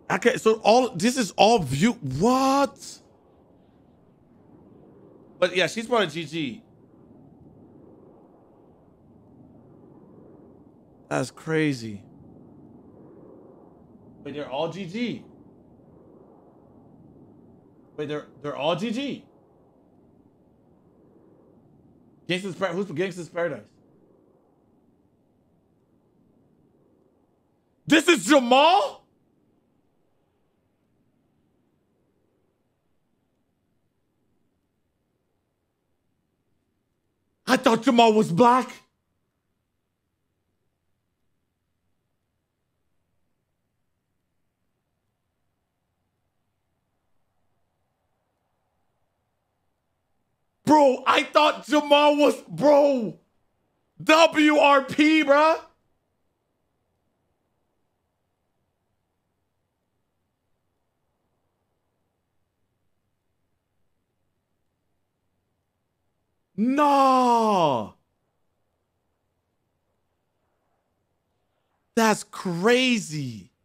Okay, so all this is all view. What? But yeah, she's part of GG. That's crazy. Wait, they're all GG. Wait, they're all GG. Gangsta's Paradise. Who's Gangsta's Paradise? This is Jamal? I thought Jamal was black. Bro, I thought Jamal was, bro. WRP, bruh. No. That's crazy.